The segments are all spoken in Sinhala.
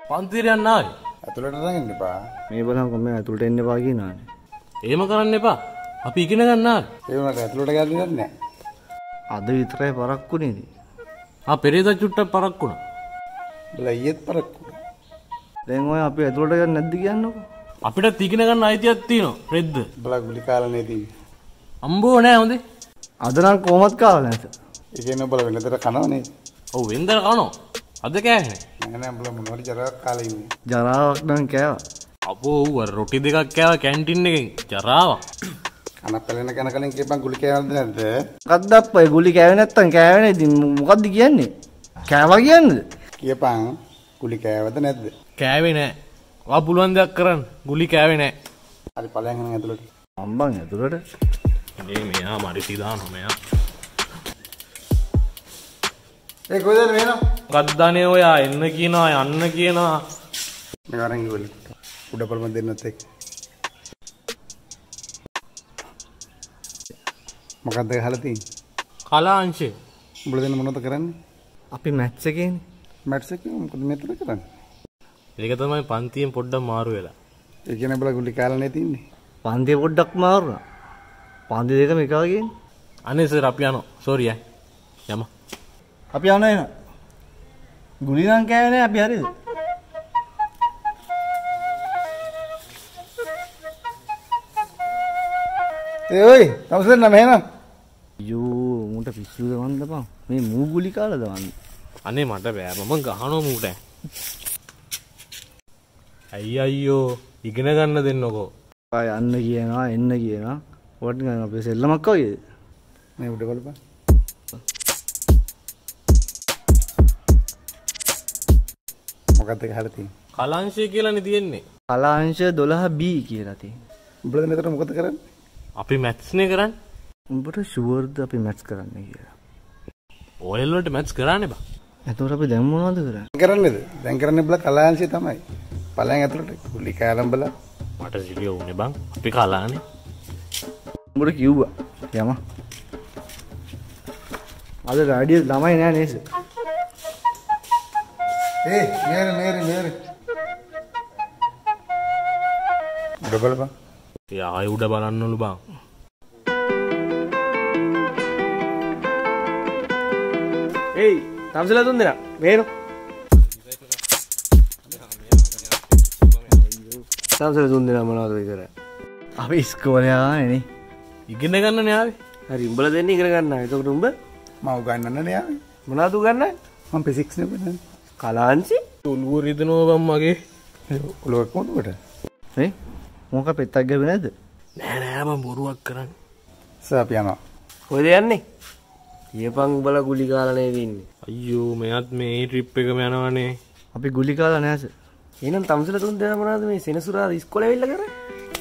පන්තියට යන්න ආවේ. ඇතුළට නම් එන්න එපා. මේ බලන්න කොහොමද ඇතුළට එන්න එපා කියනවානේ. එහෙම කරන්න එපා. අපි ඉගෙන ගන්න ආවේ. ඒ වුණාට ඇතුළට ගන්නේ නැහැ. අද විතරයි පරක්කුනේ ඉතින්. පෙරේද චුට්ටක් පරක්කුණා. බලා ඊයේත් පරක්කුණා. දැන් ඔය අපි ඇතුළට ගන්න නැද්ද කියන්නකෝ. අපිටත් ඉගෙන ගන්න අයිතියක් තියෙනවා. රෙද්ද. බලා ගුලි කාලා නේදී. අම්බෝ නෑ හොඳේ. අද නම් කොහොමත් කාලා නැත. ඒ කියන්නේ බලා වෙනතර කනවනේ. ඔව් වෙන්දර කනවා. අද කෑවේ නෑ නෑ බලා මොනවද ජරාවක් කාලා ඉන්නේ. ජරාවක් නම් කෑවා. අපෝ ඌ රොටි දෙකක් කෑවා කැන්ටින් එකෙන්. ජරාවක්. කනපැලෙන කන කලින් කියපන් ගුලි කෑවද නැද්ද? මොකක්ද අප්පා ගුලි කෑවේ නැත්තම් කෑවේ නේද? මොකද්ද කියන්නේ? කෑවා කියන්නේ? කියපන් ගුලි කෑවද නැද්ද? කෑවේ නෑ. ඔයා පුළුවන් දෙයක් කරන්න. ගුලි කෑවේ නෑ. හරි ඵලයන් යන ඇතුළට. අම්බන් ඇතුළට. මේ මෙයා මරිසි දානවා මෙයා. ඒ කොහෙද වෙනව? ගද්දානේ ඔයා එන්න කියනවා යන්න කියනවා. මේ වරන් ගිහුවල. උඩ පොළම දෙන්නත් එක්ක. මොකක්ද ගහලා තියෙන්නේ? කලාංශේ. උඹලා දෙන්න මොනවද කරන්නේ? අපි මැත්ස් එකේනේ. මැට්ස් එක මොකද මෙතන කරන්නේ? ඒක තමයි පන්තියෙන් පොඩ්ඩක් මාරු වෙලා. ඒ කියන්නේ බලා ගුලි කාලා නේ තින්නේ. පන්තිය පොඩ්ඩක් මාරුණා. පන්ති දෙකම එක වගේනේ. අනේ සර් අපි යනවා. සෝරි ඈ. යම. අපි යනවා එන. ගුලි නම් කෑවේ නෑ අපි හරිද? ඒ ඔයි තමසෙන් නම් එහෙනම්. අයියෝ මුන්ට පිස්සුද වන්දපන්. මේ මූ ගුලි කාලා දාන්නේ. අනේ මට බෑ මම ගහනවා මූට. අයියෝ ඉගෙන ගන්න දෙන්නකෝ. යන්න කියනවා එන්න කියනවා. ඔයාට නිකන් අපේ සෙල්ලමක් වගේද? මේ උඩ බලපන්. මොකක්ද ගහලා තියෙන්නේ? කලාංශය කියලානේ තියෙන්නේ. කලාංශ 12B කියලා තියෙනවා. උඹලා දැන් මෙතන මොකද කරන්නේ? අපි මැත්ස් නේ කරන්නේ. උඹට ෂුවර්ද අපි මැත්ස් කරන්න කියලා? ඔයල් වලට මැත්ස් කරන්නේ බා. එතකොට අපි දැන් මොනවද කරන්නේ? කරන්නේද? දැන් කරන්නේ බලා කලාංශය තමයි. ඵලයන් ඇතුළට ගුලි කාලම් බලා. මට සිලිය උනේ බං. අපි කලානේ. උඹට කිව්වා. යම. අද රාඩිය ළමයි නෑ නේද? නේර. උඩ බලපන්. ආයෙ උඩ බලන්නලු බං. ඒයි, තම්සලා තුන් දෙනා. මේනෝ. තම්සලා තුන් දෙනා මොනවද කරන්නේ? අපි ඉස්කෝලේ ආවේ නේ. ඉගෙන ගන්නනේ ආවේ. හරි උඹලා දෙන්නේ ඉගෙන ගන්න ආවේ. එතකොට උඹ මම උගන්නන්නනේ ආවේ. මොනවද උගන්නන්නේ? මම ෆිසික්ස් නේ උගන්නන්නේ. කලාංශි? ඔළුව රිදෙනවා බං මගේ. ඔලුවක් කොහොමද උඩට? නේ? මොකක් පෙත්තක් ගැබේ නැද්ද? නෑ බං බොරුවක් කරන්නේ. සර් අපි යනවා. කොහෙද යන්නේ? කියපන් උඹලා ගුලි කාලා නේද ඉන්නේ. අයියෝ මෙයත් මේ ට්‍රිප් එකම යනවනේ. අපි ගුලි කාලා නැහැ සර්. එහෙනම් තම්සලා තුන් දෙනා මොනවද මේ සෙනසුරාදා ඉස්කෝලේ ඇවිල්ලා කරන්නේ?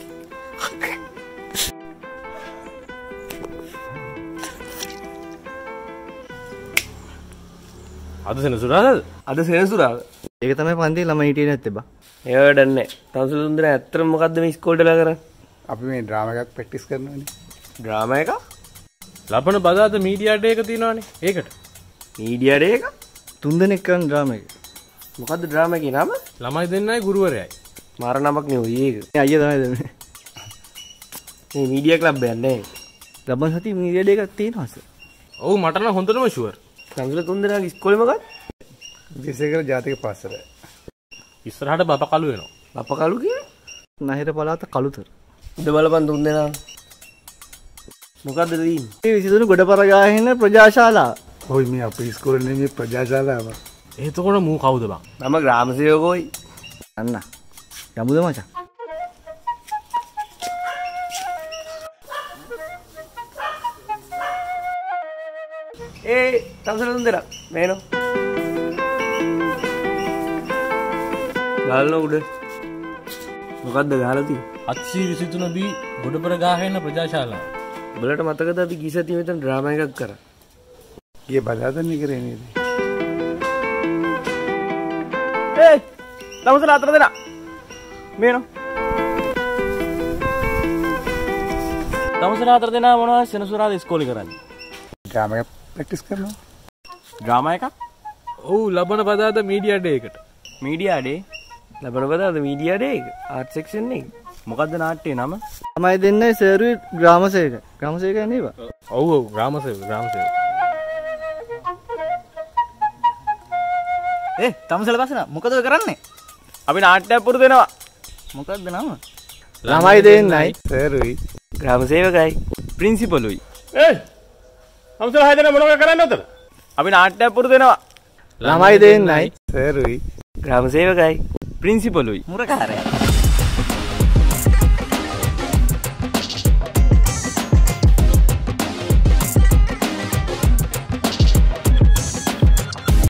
අද සෙනසුරාදාද? අද සෙනසුරාදා. ඒක තමයි පන්තියේ ළමයි හිටියේ නැත්තේ බා. ඒ වැඩක් නැහැ. තම්සලා තුන් දෙනා ඇත්තටම මොකද්ද මේ ඉස්කෝලේටලා කරන්නේ? අපි මේ ඩ්‍රාමා එකක් ප්‍රැක්ටිස් කරනවානේ. ඩ්‍රාමා එකක්? ලබන බදාද මීඩියා ඩේ එක තියෙනවානේ. ඒකට. මීඩියා ඩේ එක? තුන් දෙනෙක් කරන ඩ්‍රාමා එක. මොකද්ද ඩ්‍රාමා එකේ නම? ළමයි දෙන්නයි ගුරුවරයයි. මාර නමක් නේ ඔය ඒක. මේ අයියා තමයි දෙන්නේ. මේ මීඩියා ක්ලබ් එකක් නේ. ලබන සතියේ මීඩියා ඩේ එකක් තියෙනවා සර්. ඔව් මට නම් හොඳටම ෂුවර්. තම්සලා තුන් දෙනාගේ ඉස්කෝලේ මොකක්ද? විශේෂකර ජාතික පාසල. ඉස්සරහට බබ කළු වෙනවා. බප්ප කළු කියේ? නහිර පළාත කළුතර. උඩ බලපන් තුන් දෙනා. මොකද්ද තියෙන්නේ? මේ 23 ගොඩපරගාහෙන ප්‍රජාශාලාව. ඔයි මේ අපේ ඉස්කෝලේ නෙමෙයි ප්‍රජාශාලාව. එතකොට මූ කවුද බං? මම ග්‍රාම සේවකෝයි. අන්න. යමුද මචං? ඒ තම්සලා තුන් දෙනා. මේනෝ. ගාලන උඩ. මොකද්ද ගහලා තියෙන්නේ? 723 B ගොඩපර ගාහෙන ප්‍රජාශාලාව. උඹලට මතකද අපි ගිය සතියේ මෙතන ඩ්‍රාමා එකක් කරා? ගියේ බලාදන්නේ කරේ නේද? ඒ තමුසලා අතර දෙනා. මේනෝ. තමුසලා අතර දෙනා මොනවද සෙනසුරාදා ඉස්කෝලේ කරන්නේ? ඩ්‍රාමා එකක් ප්‍රැක්ටිස් කරනවා. ඩ්‍රාමා එකක්? ඔව් ලබන බදාද මීඩියා ඩේ එකට. Media day? ලැබෙනවද අද මීඩියා ඩේ ආර්ට් සෙක්ෂන් එකේ? මොකද්ද නාට්‍යයේ නම? තමයි දෙන්නේ සර්වි ග්‍රාමසේක. ග්‍රාමසේක නේද? ඔව් ඔව් ග්‍රාමසේවක. තමසල බසන මොකද ඔය කරන්නේ? අපි නාට්‍යයක් පුරුදු වෙනවා. මොකද්ද නම? ළමයි දෙන්නයි සර්වි ග්‍රාමසේවකයි ප්‍රින්සිපලුයි. හම්සලා හැදෙන මොනවද කරන්නේ උතන? අපි නාට්‍යයක් පුරුදු වෙනවා. ළමයි දෙන්නයි සර්වි ග්‍රාමසේවකයි ප්‍රින්සිපලුයි. මුරකාරයා